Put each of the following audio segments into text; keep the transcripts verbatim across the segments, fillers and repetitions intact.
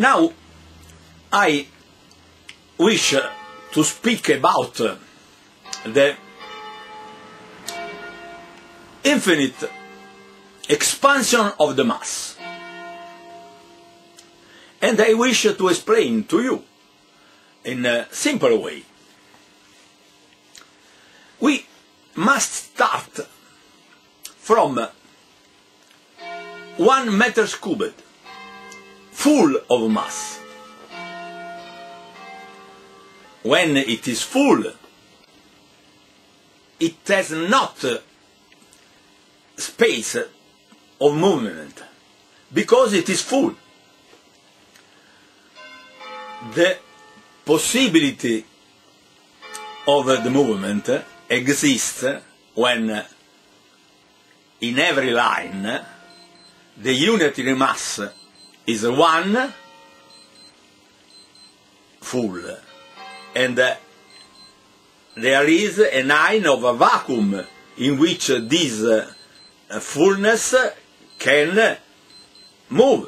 Now I wish to speak about the infinite expansion of the mass, and I wish to explain to you in a simple way. We must start from one meter cubed, full of mass. When it is full, it has not space of movement, because it is full. The possibility of the movement exists when in every line the unitary mass is one, full, and there is a line of a vacuum in which this fullness can move.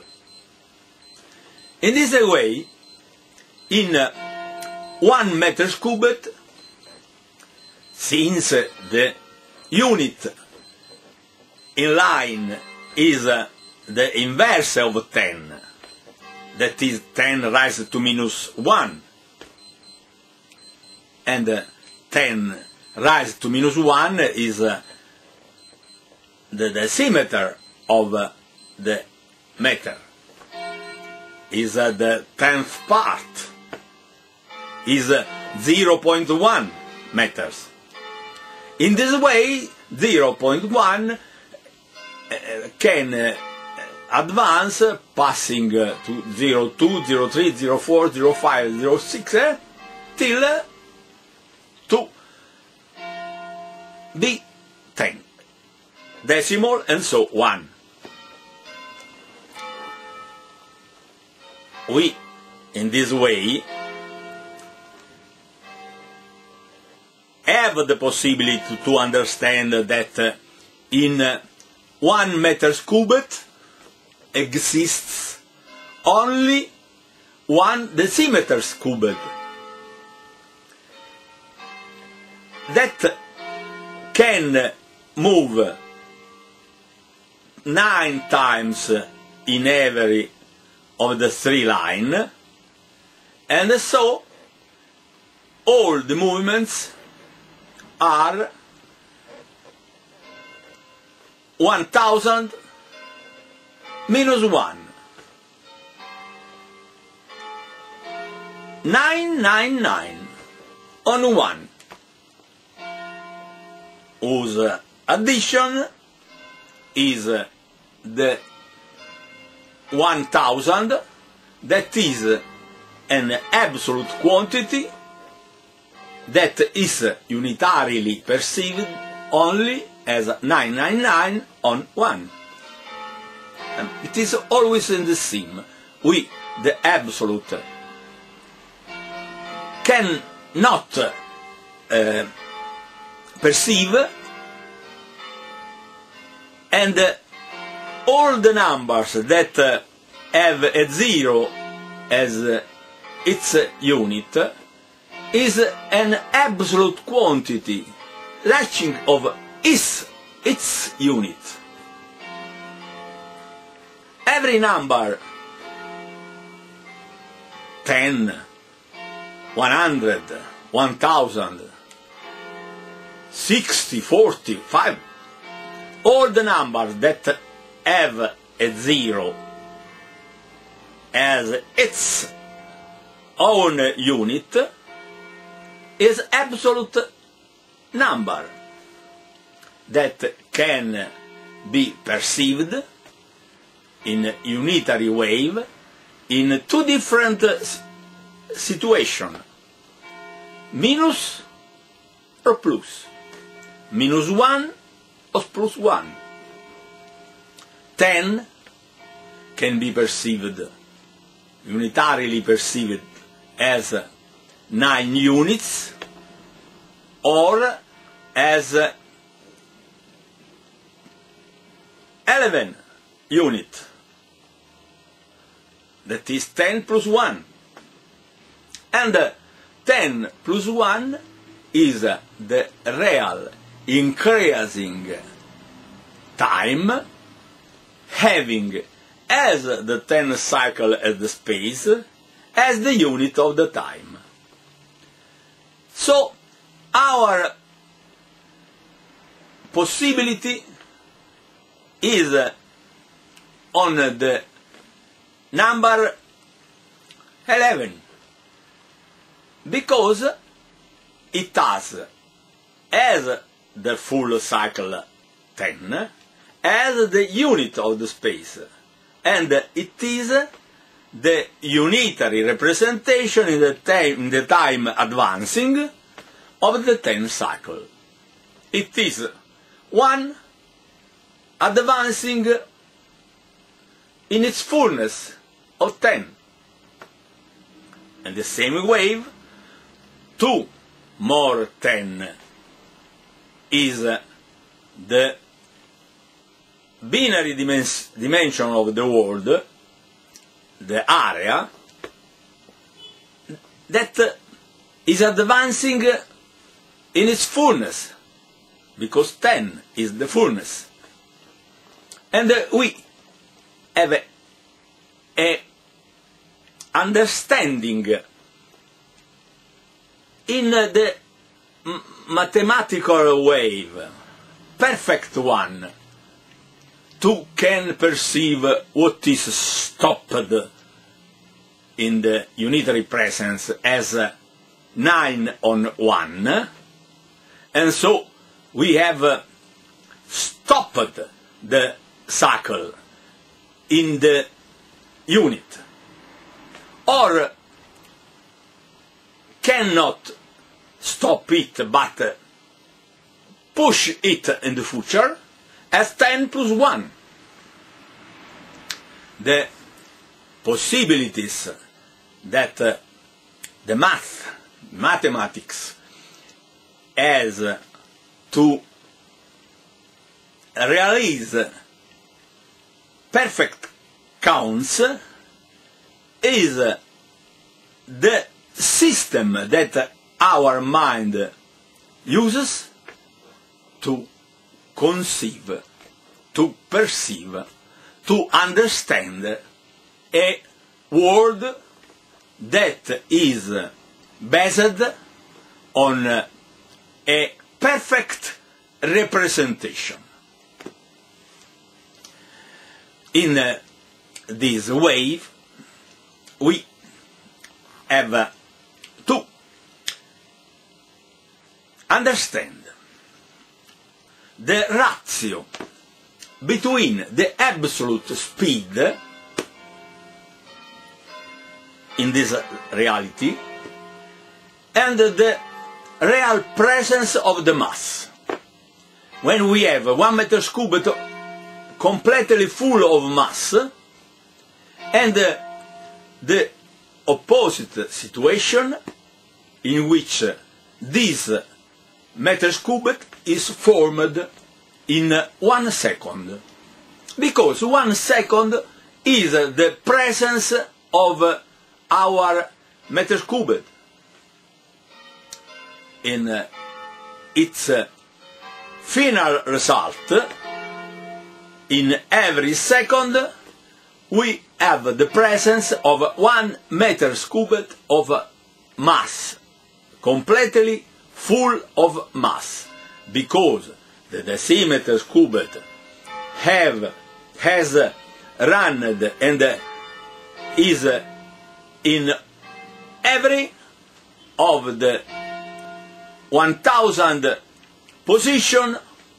In this way, in one meter cubed, since the unit in line is the inverse of ten, that is ten raised to minus one, and ten raised to minus one is the decimeter of the meter, is the tenth part, is zero point one meters. In this way, zero point one can advance, passing to zero point two, zero point three, zero point four, zero point five, zero point six, eh, till to be ten, decimal, and so one. We, in this way, have the possibility to understand that in one meter cubed exists only one decimeter cubed that can move nine times in every of the three lines, and so all the movements are one thousand minus one, nine nine nine on one, whose addition is the one thousand, that is an absolute quantity that is unitarily perceived only as nine nine nine on one. And it is always in the same. We, the absolute, cannot uh, perceive, and uh, all the numbers that uh, have a zero as uh, its unit is an absolute quantity reaching of its, its unit. Every number, ten, one hundred, one thousand, sixty, forty, five, all the numbers that have a zero as its own unit is absolute number that can be perceived in unitary wave in two different situations, minus or plus, minus one or plus one. ten can be perceived, unitarily perceived, as nine units, or as eleven units. that is ten plus one. And uh, ten plus one is uh, the real increasing time, having as the ten cycle as the space, as the unit of the time. So our possibility is uh, on the number eleven, because it has as the full cycle ten, as the unit of the space, and it is the unitary representation in the time, in the time advancing of the ten cycle. It is one advancing in its fullness of ten. And the same wave, two more ten is the binary dimens dimension of the world, the area, that is advancing in its fullness, because ten is the fullness. And uh, we have a, a understanding in uh, the mathematical wave, perfect one, to can perceive what is stopped in the unitary presence as uh, nine on one, and so we have uh, stopped the cycle in the unit, or cannot stop it but push it in the future as ten plus one. The possibilities that uh, the math, mathematics, has uh, to realize perfect counts is uh, the system that our mind uses to conceive, to perceive, to understand a world that is based on a perfect representation. In uh, this wave, we have uh, to understand the ratio between the absolute speed in this reality and the real presence of the mass. When we have one meter cubed completely full of mass, and uh, the opposite situation in which this meters cubed is formed in one second, because one second is the presence of our meters cubed. In its final result, in every second we have the presence of one meters cubed of mass, completely full of mass, because the decimeters cubed have has run and is in every of the one thousand position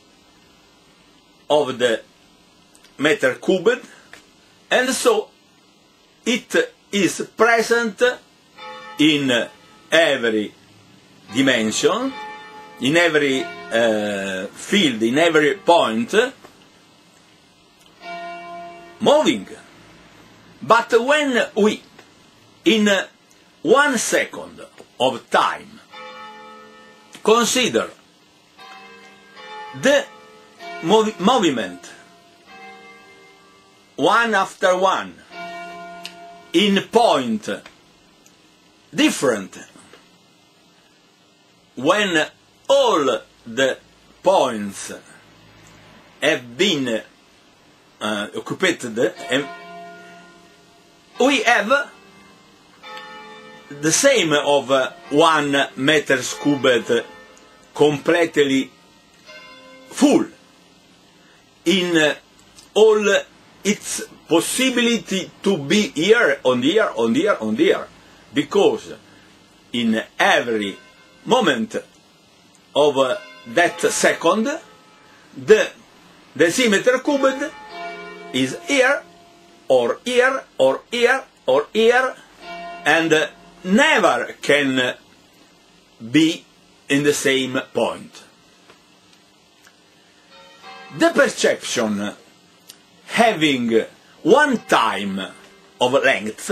of the meter cubed, and so it is present in every dimension, in every uh, field, in every point, moving. But when we, in one second of time, consider the mov movement one after one in point different when all the points have been uh, occupied, and we have the same of uh, one meter cubed completely full in uh, all its possibility to be here, on here, on here, on here, because in every moment of uh, that second, the decimeter cubed is here, or here, or here, or here, and uh, never can be in the same point. The perception having one time of length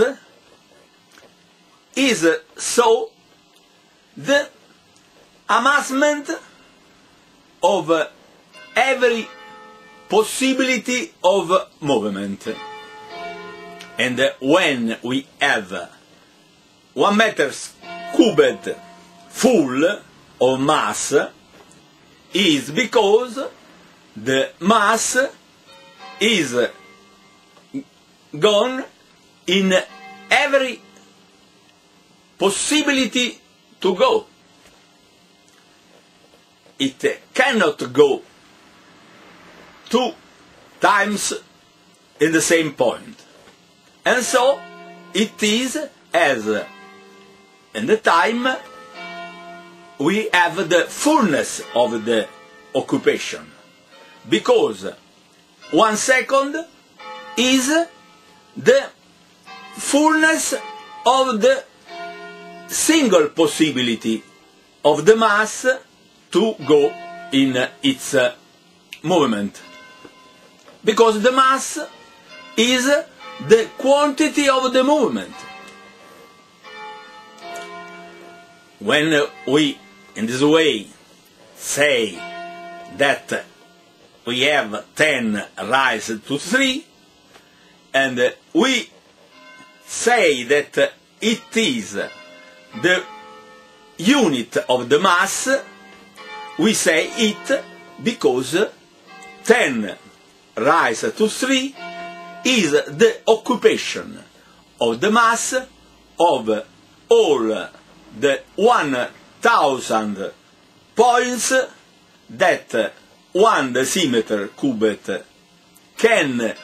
is so the amassment of every possibility of movement. And when we have one meter cubed full of mass, is because the mass is gone in every possibility to go. It cannot go two times in the same point. And so it is as in the time we have the fullness of the occupation, because one second is the fullness of the single possibility of the mass to go in its movement, because the mass is the quantity of the movement. When we, in this way, say that we have ten raised to three, and we say that it is the unit of the mass, we say it because ten raised to three is the occupation of the mass of all the one thousand points that one decimeter cubed can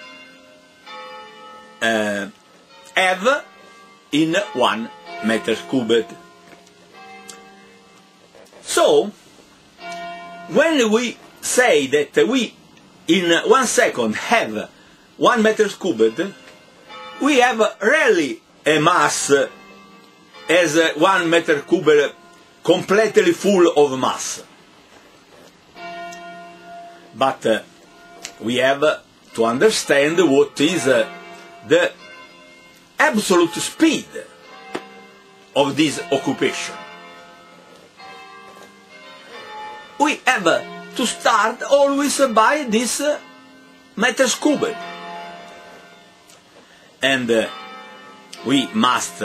uh, have in one meter cubed. So, when we say that we in one second have one meter cubed, we have really a mass as one meter cubed completely full of mass. But uh, we have to understand what is uh, the absolute speed of this occupation. We have to start always by this uh, meters cubed. And uh, we must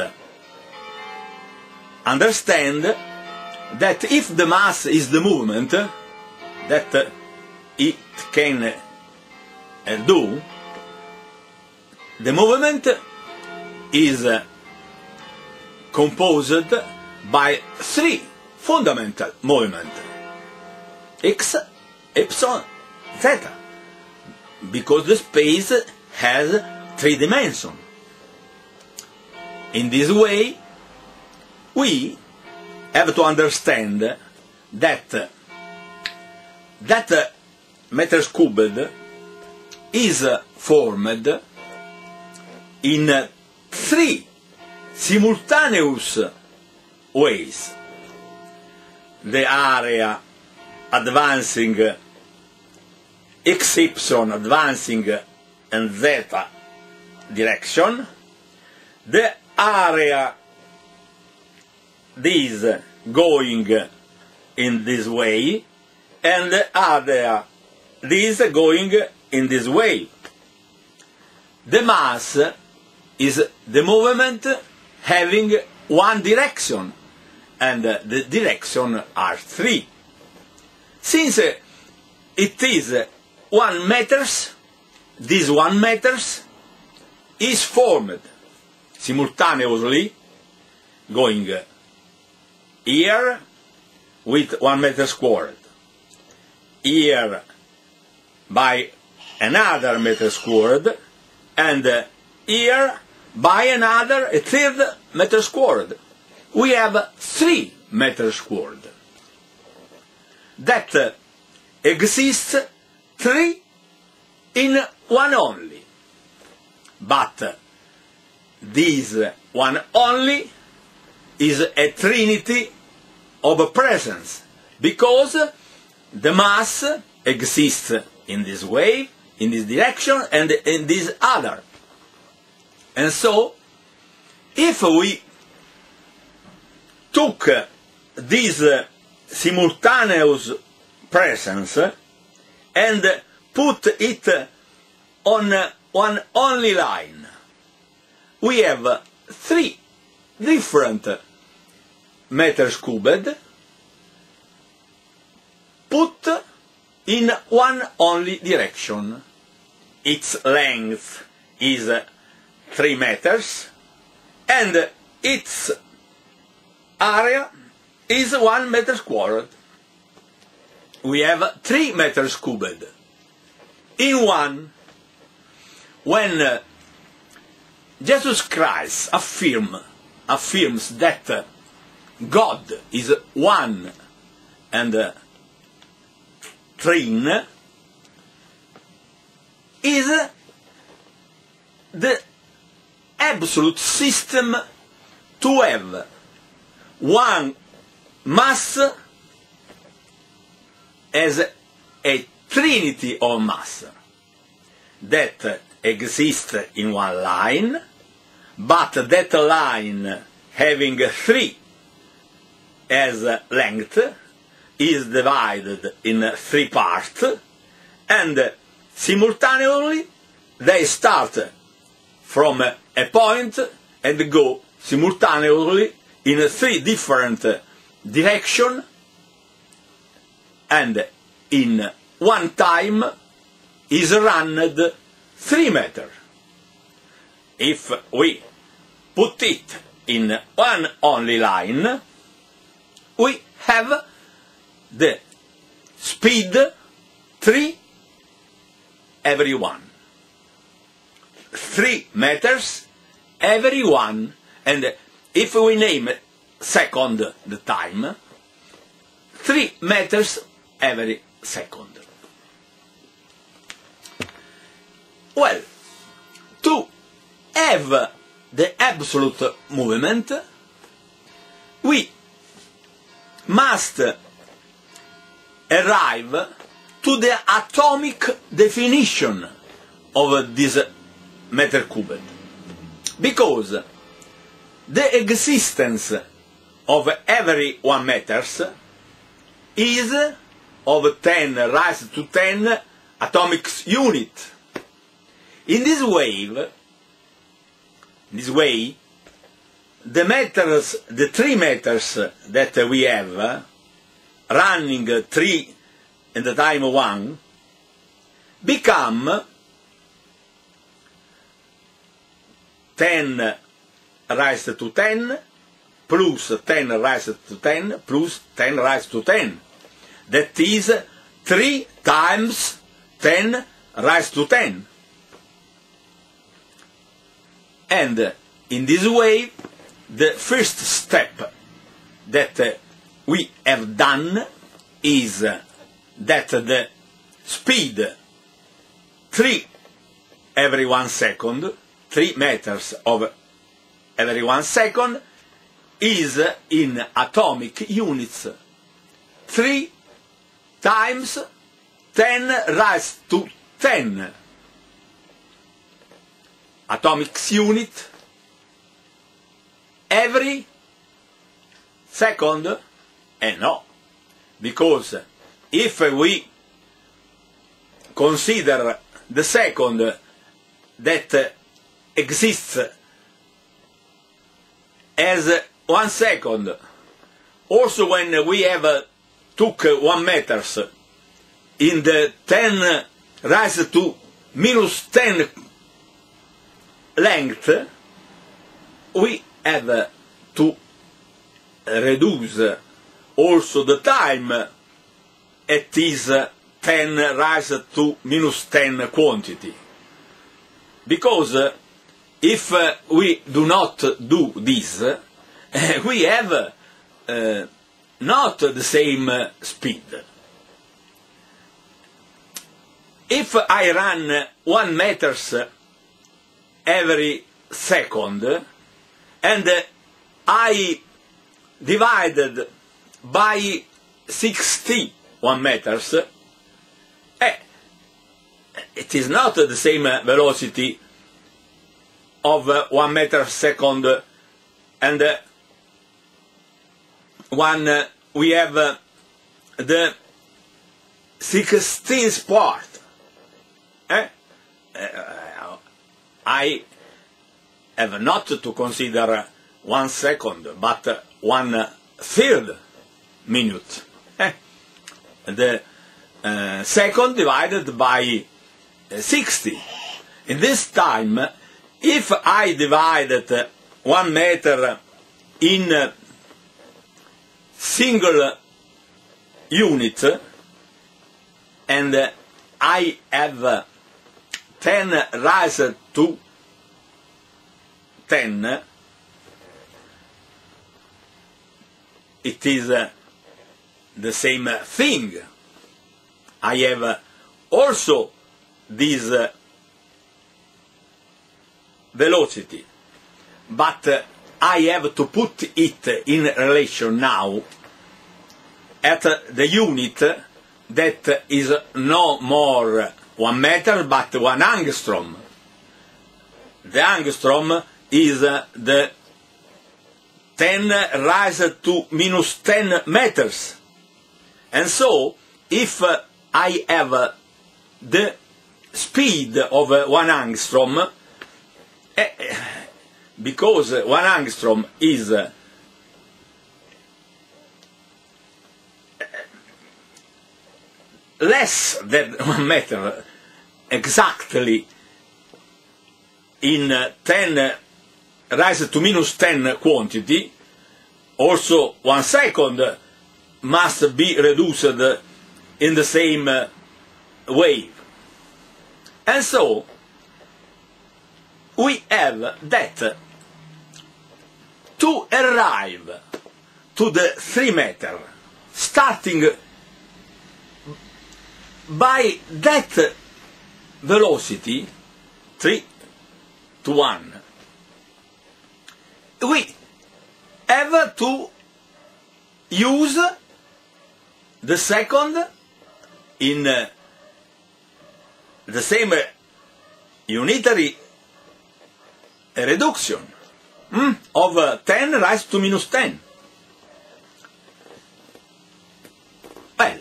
understand that if the mass is the movement that uh, it can uh, do, the movement is uh, composed by three fundamental movements: x, epsilon, theta, because the space has three dimensions. In this way, we have to understand that that meters cubed is formed in three simultaneous ways: the area advancing, x epsilon advancing in zeta direction, the area this going in this way, and the other this going in this way. The mass is the movement having one direction, and uh, the direction are three. Since uh, it is uh, one meters, this one meters is formed simultaneously, going uh, here with one meter squared, here by another meter squared, and uh, here by another a third meter squared. We have three meters squared. That uh, exists three in one only. But uh, this one only is a trinity of presence, because the mass exists in this way, in this direction, and in this other. And so, if we took this simultaneous presence and put it on one only line, we have three different meters cubed put in one only direction. Its length is three meters, and its area is one meter squared. We have three meters cubed in one. When uh, Jesus Christ affirm, affirms that uh, God is one and uh, trine, is the absolute system to have one mass as a trinity of mass that exists in one line, but that line having three as length is divided in three parts, and simultaneously they start from a point and go simultaneously in three different directions, and in one time is runned three meters. If we put it in one only line, we have the speed three every one. Three meters every one, and if we name second the time, three meters every second. Well, to have the absolute movement, we must arrive to the atomic definition of this meter cubed, because the existence of every one meters is of ten raised to ten atomic unit. In this wave, in this way, the meters, the three meters that we have, running three in the time one, become ten raised to ten plus ten raised to ten plus ten raised to ten. That is three times ten raised to ten. And in this way, the first step that uh, we have done is uh, that the speed three every one second, three meters of every one second, is in atomic units three times ten raised to ten. Atomic unit every second? Eh no, because if we consider the second that exists as one second. Also, when we have uh, took uh, one meters in the ten raised to minus ten length, we have uh, to reduce uh, also the time at this uh, ten raised to minus ten quantity. Because uh, if uh, we do not do this, uh, we have uh, not the same uh, speed. If I run one meters every second and I divided by sixty one meters, eh, it is not the same velocity of uh, one meter per second, and uh, one uh, we have uh, the sixteenth part. Eh? Uh, I have not to consider one second, but one third minute. Eh? The uh, second divided by uh, sixty. In this time, if I divided one meter in uh, single unit, and uh, I have uh, ten raised to ten, it is uh, the same thing. I have uh, also this uh, velocity, but uh, I have to put it in relation now at the unit that is no more one meter but one angstrom. The angstrom is the ten raised to minus ten meters. And so, if I have the speed of one angstrom, eh, because one angstrom is less than one meter exactly in ten raised to minus ten quantity, also one second must be reduced in the same wave. And so we have that to arrive to the three meter, starting by that velocity, three to one, we have to use the second in uh, the same uh, unitary reduction mm, of uh, ten raised to minus ten. Well,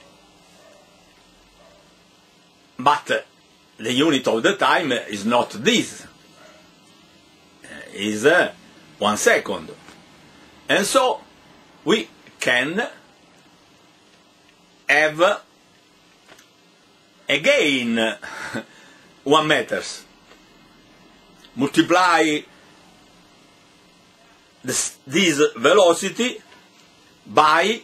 but uh, the unit of the time is not this, uh, is uh, one second. And so we can have again one meters. Multiply this, this velocity by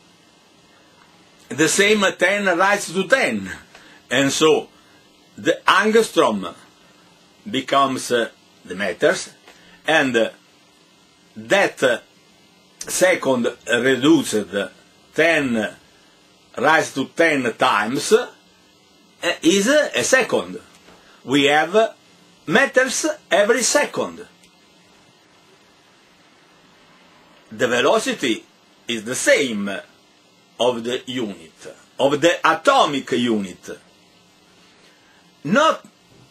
the same ten raised to ten. And so the angstrom becomes uh, the meters, and uh, that uh, second reduced ten raised to ten times uh, is uh, a second. We have uh, meters every second. The velocity is the same of the unit, of the atomic unit. Not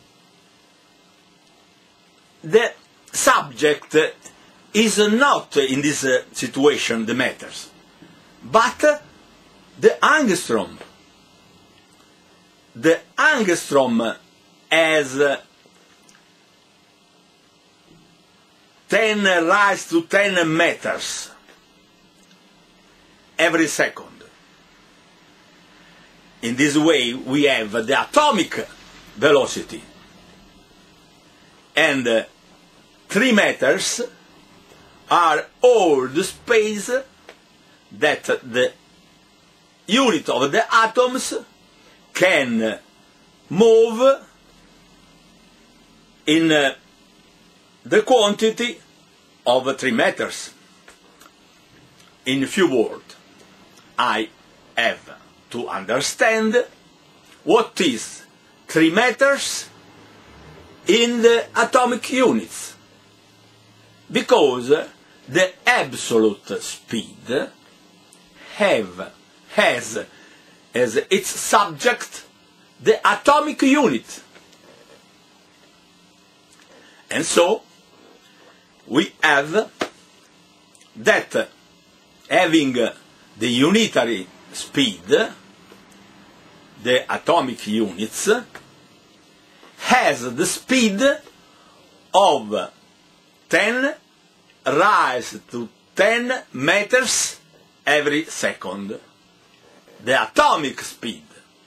the subject is not in this uh, situation the meters, but uh, the angstrom. The angstrom has uh, ten raised to ten meters every second. In this way, we have the atomic velocity, and uh, three meters are all the space that the unit of the atoms can move in uh, the quantity of three meters. In few words, I have to understand what is three meters in the atomic units, because the absolute speed have, has as its subject the atomic unit. And so we have that having the unitary speed, the atomic units, has the speed of ten raised to ten meters every second, the atomic speed.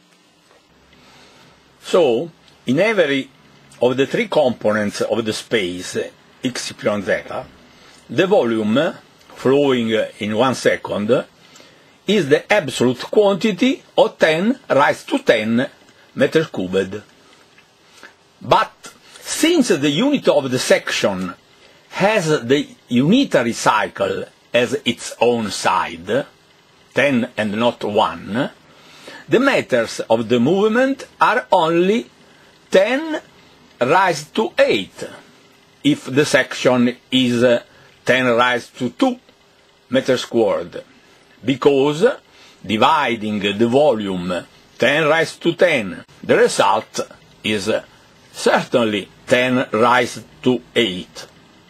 So, in every of the three components of the space, x, y, z, the volume flowing in one second is the absolute quantity of ten raised to ten meters cubed. But since the unit of the section has the unitary cycle as its own side, ten and not one, the meters of the movement are only ten raised to eight, if the section is ten raised to two meters squared, because dividing the volume ten raised to ten, the result is certainly ten raised to eight.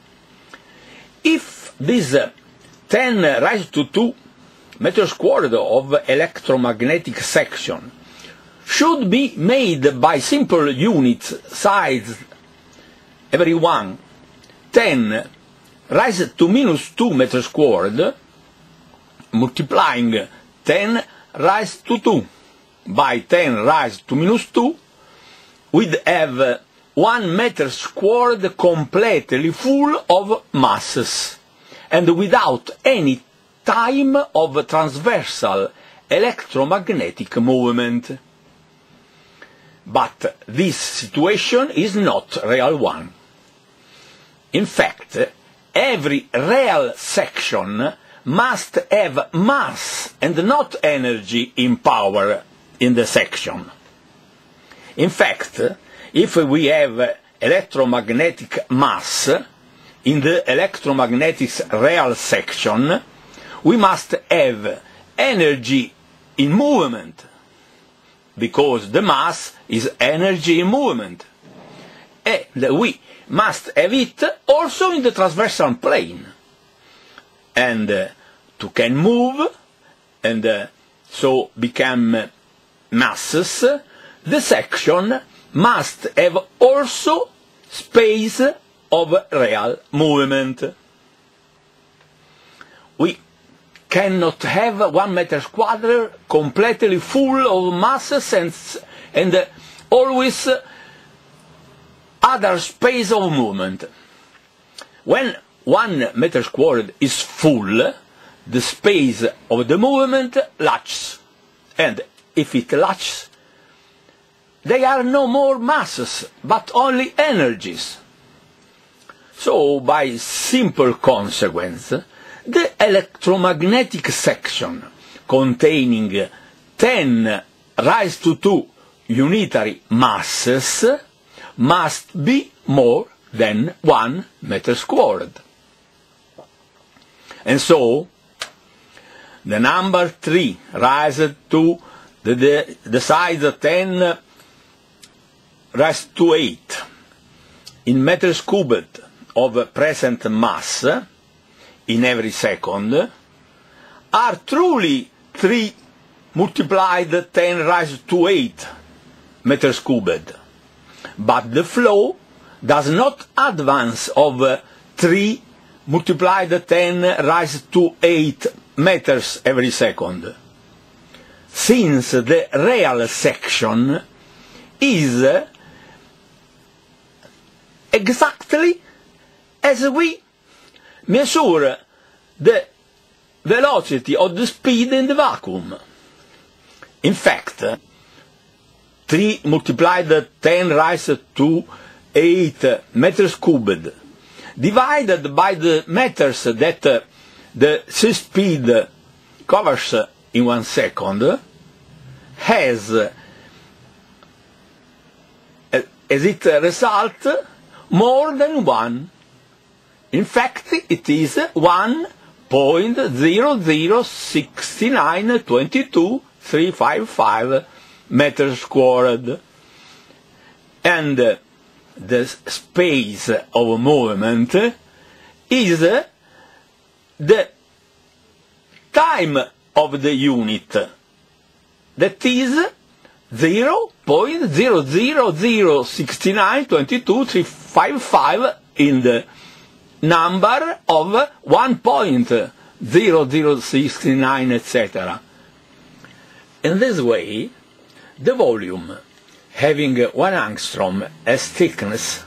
If this ten raised to two meters squared of electromagnetic section should be made by simple units size every one, ten raised to minus two meters squared, multiplying ten raised to two by ten raised to minus two, we'd have one meter squared completely full of masses, and without any time of transversal electromagnetic movement. But this situation is not a real one. In fact, every real section must have mass and not energy in power in the section. In fact, if we have electromagnetic mass in the electromagnetic real section, we must have energy in movement, because the mass is energy in movement. And we must have it also in the transversal plane. And uh, to can move, and uh, so become masses, the section must have also space of real movement. We cannot have one meter squared completely full of masses and, and uh, always other space of movement. When one meter squared is full, the space of the movement latches, and if it latches, they are no more masses, but only energies. So, by simple consequence, the electromagnetic section containing ten raised to two unitary masses must be more than one meter squared. And so, the number three raised to the, the, the size ten raised to eight in meters cubed of present mass in every second are truly three multiplied ten raised to eight meters cubed, but the flow does not advance of three multiplied ten raised to eight meters every second, since the real section is exactly as we measure the velocity of the speed in the vacuum. In fact, three multiplied ten raised to eight meters cubed divided by the meters that uh, the sea speed covers in one second has uh, as its result more than one. In fact, it is one point zero zero six nine two two three five five meters squared, and uh, the space of movement is uh, the time of the unit, that is zero point zero zero zero six nine two two three five five in the number of one point zero zero six nine, et cetera. In this way, the volume having one angstrom as thickness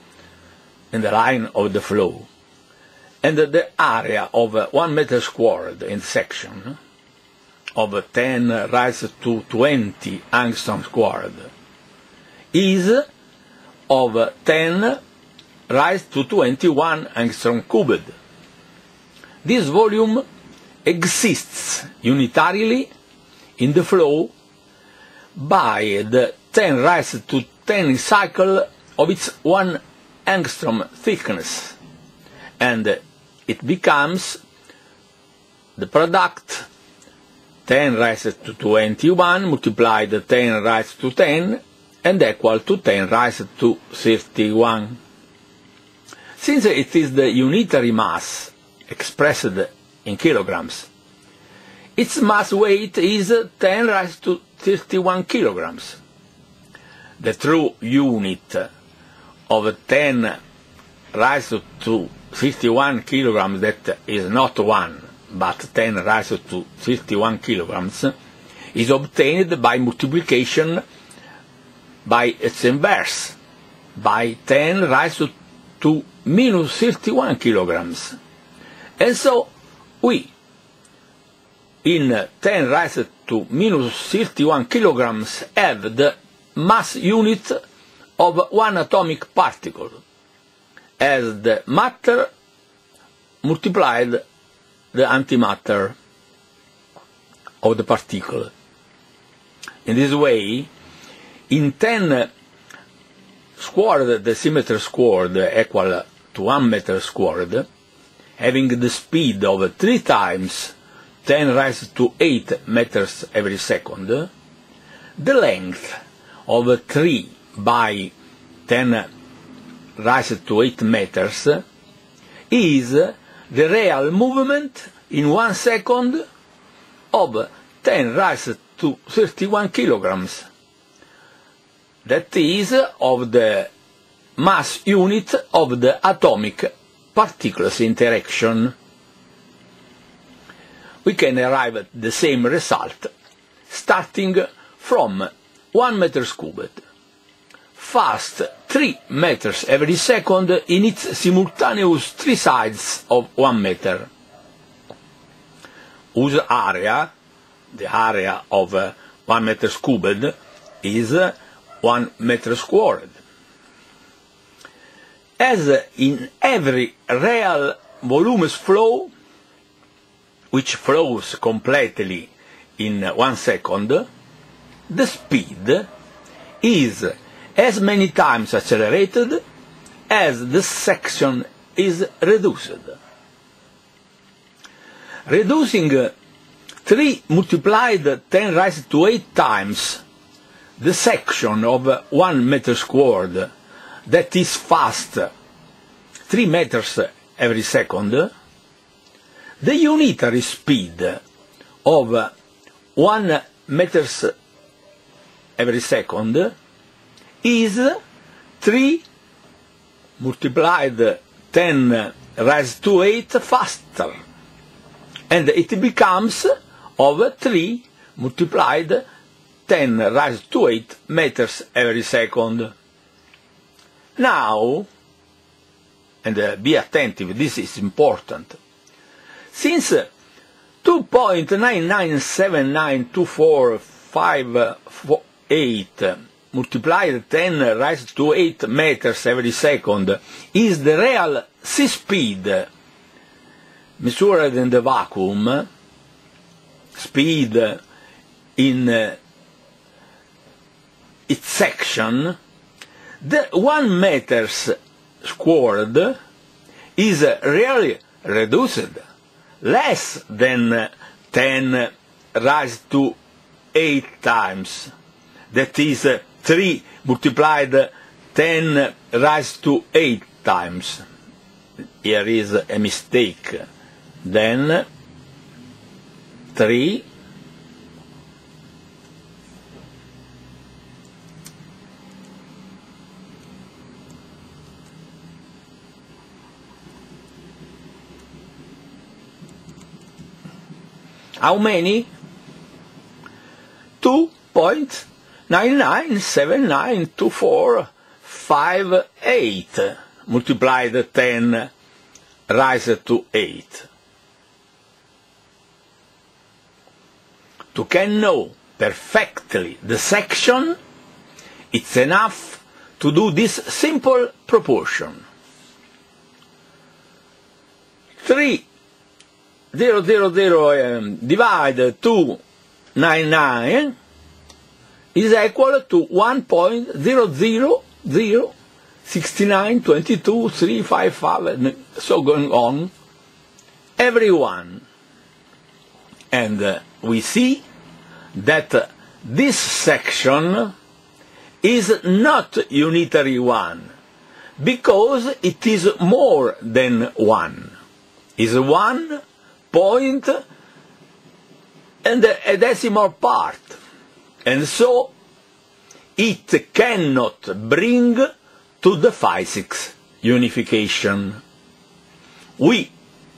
in the line of the flow, and the area of one meter squared in section of ten raised to twenty angstrom squared is of ten raised to twenty-one angstrom cubed. This volume exists unitarily in the flow by the ten raised to ten cycle of its one angstrom thickness, and it becomes the product ten raised to twenty-one multiplied ten raised to ten and equal to ten raised to thirty-one. Since it is the unitary mass expressed in kilograms, its mass weight is ten raised to thirty-one kilograms. The true unit of ten raised to thirty-one kilograms, that is not one, but ten raised to thirty-one kilograms, is obtained by multiplication by its inverse, by ten raised to minus thirty-one kilograms. And so we, in ten raised to minus thirty-one kilograms, have the mass unit of one atomic particle, as the matter multiplied the antimatter of the particle. In this way, in ten squared decimeter squared equal to one meter squared, having the speed of three times ten raised to eight meters every second, the length of three by ten raised to eight meters is the real movement in one second of ten raised to thirty-one kilograms. That is of the mass unit of the atomic particles interaction. We can arrive at the same result starting from one meter cubed, fast three meters every second in its simultaneous three sides of one meter, whose area, the area of uh, one meter cubed, is uh, one meter squared. As uh, in every real voluminous flow, which flows completely in one second, the speed is as many times accelerated as the section is reduced. Reducing three multiplied ten raised to eight times the section of one meter squared, that is fast three meters every second, the unitary speed of one meters every second is three multiplied ten raised to eight faster, and it becomes of three multiplied ten raised to eight meters every second. Now, and uh, be attentive, this is important, since two point nine nine seven nine two four five eight multiplied ten raised to eight meters every second is the real sea speed measured in the vacuum, speed in uh, its section, the one meters squared is really reduced, less than ten raised to eight times. That is uh, three multiplied ten raised to eight times. Here is a mistake. Then three how many? two point nine nine seven nine two four five eight multiplied ten raised to eight. To can know perfectly the section, it's enough to do this simple proportion. three zero zero zero um, divided two nine nine is equal to one point zero zero zero six nine two two three five five, and so going on, every one. And uh, we see that uh, this section is not unitary one, because it is more than one. Is one point and a decimal part, and so it cannot bring to the physics unification. We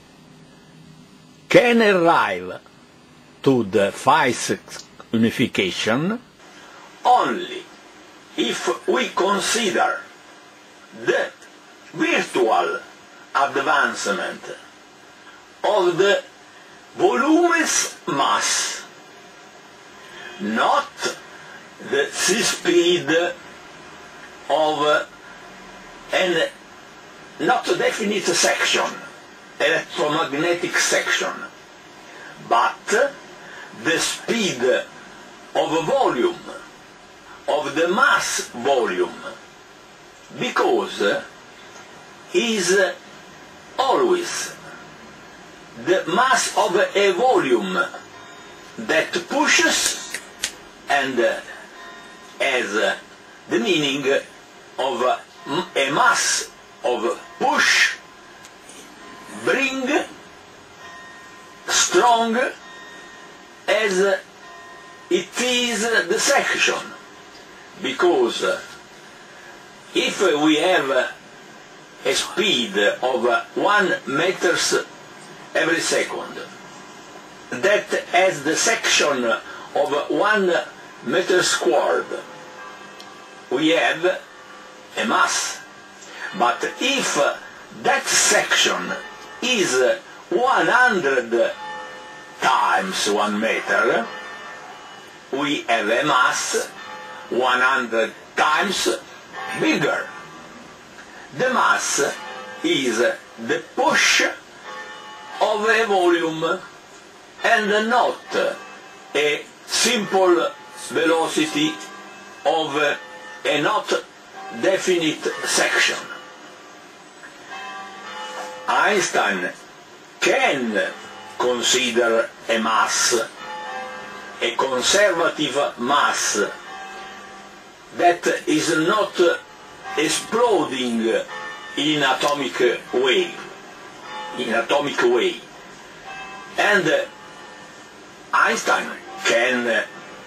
can arrive to the physics unification only if we consider the virtual advancement of the volume's mass, not the sea speed of an not definite section, electromagnetic section, but the speed of volume, of the mass volume, because is always the mass of a volume that pushes and has the meaning of a mass of push, bring, strong, as it is the section. Because if we have a speed of one meters every second that has the section of one meter squared, we have a mass. But if that section is one hundred times one meter, we have a mass one hundred times bigger. The mass is the push of a volume and not a simple velocity of a not definite section. Einstein can consider a mass, a conservative mass, that is not exploding in atomic way, in atomic way. And Einstein can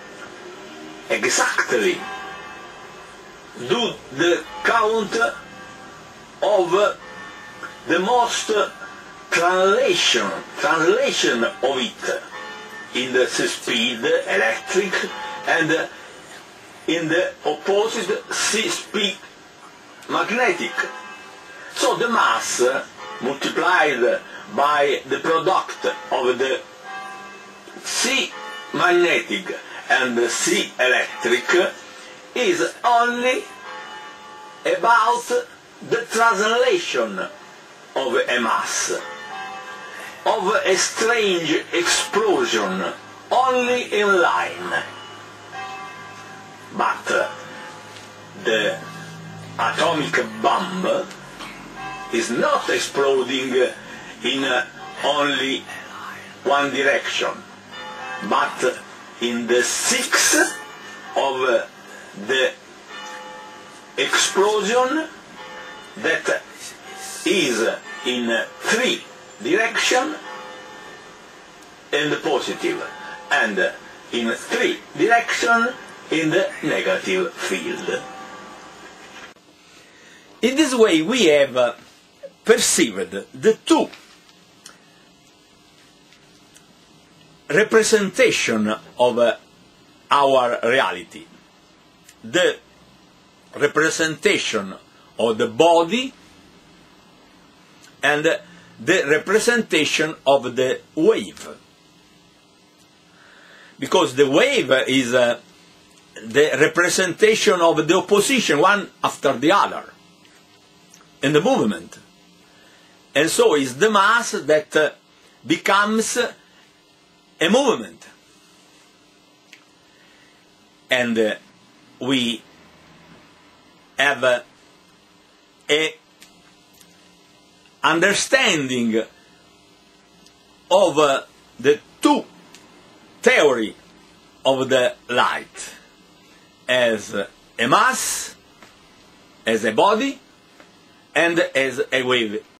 exactly do the count of the most translation, translation of it in the speed electric and in the opposite c-speed magnetic. So the mass multiplied by the product of the C magnetic and the C electric is only about the translation of a mass, of a strange explosion, only in line. But uh, the atomic bomb is not exploding in uh, only one direction, but in the six of uh, the explosion that is in three directions in the positive and in three directions in the negative field. In this way we have uh, perceived the two representation of uh, our reality. The representation of the body and the representation of the wave. Because the wave is uh, the representation of the opposition, one after the other, in the movement. And so is the mass that uh, becomes a movement. And uh, we have uh, a understanding of uh, the two theory of the light as a mass, as a body, and as a wave